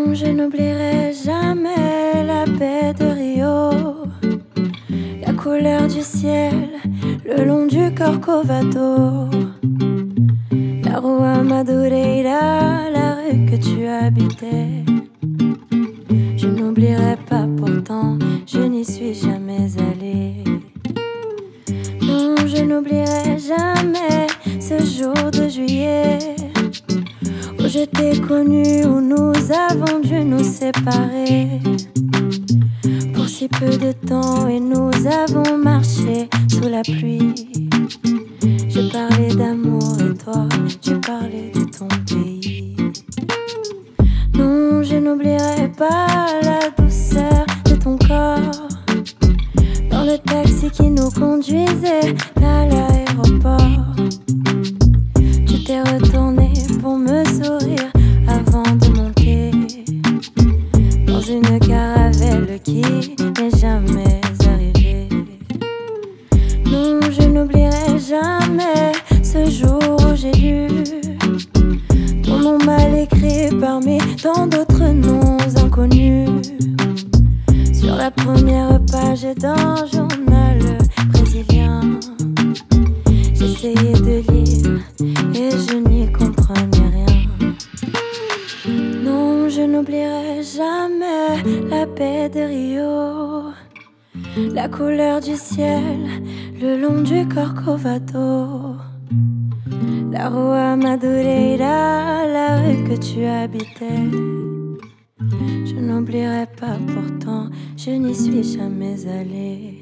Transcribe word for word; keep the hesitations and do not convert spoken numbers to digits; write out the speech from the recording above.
Je n'oublierai jamais la baie de Rio, la couleur du ciel le long du Corcovado, la rua Madureira, la rue que tu habitais. Je n'oublierai pas, pourtant je n'y suis jamais allée. Non, je n'oublierai jamais ce jour de juillet où je t'ai connu, où nous avons dû nous séparer pour si peu de temps, et nous avons marché sous la pluie. Je parlais d'amour et toi, tu parlais de ton pays. Non, je n'oublierai pas la douceur de ton corps dans le taxi qui nous conduisait à l'aéroport. Tu t'es retourné pour me sourire avant de monter dans une caravelle qui n'est jamais arrivée. Non, je n'oublierai jamais ce jour où j'ai lu ton nom mal écrit parmi tant d'autres noms inconnus sur la première page d'un journal brésilien. J'essayais de lire et je n'y comprenais rien. Non, je n'oublierai jamais la baie de Rio, la couleur du ciel le long du Corcovado, la rua Madureira, la rue que tu habitais. Je n'oublierai pas, pourtant je n'y suis jamais allée.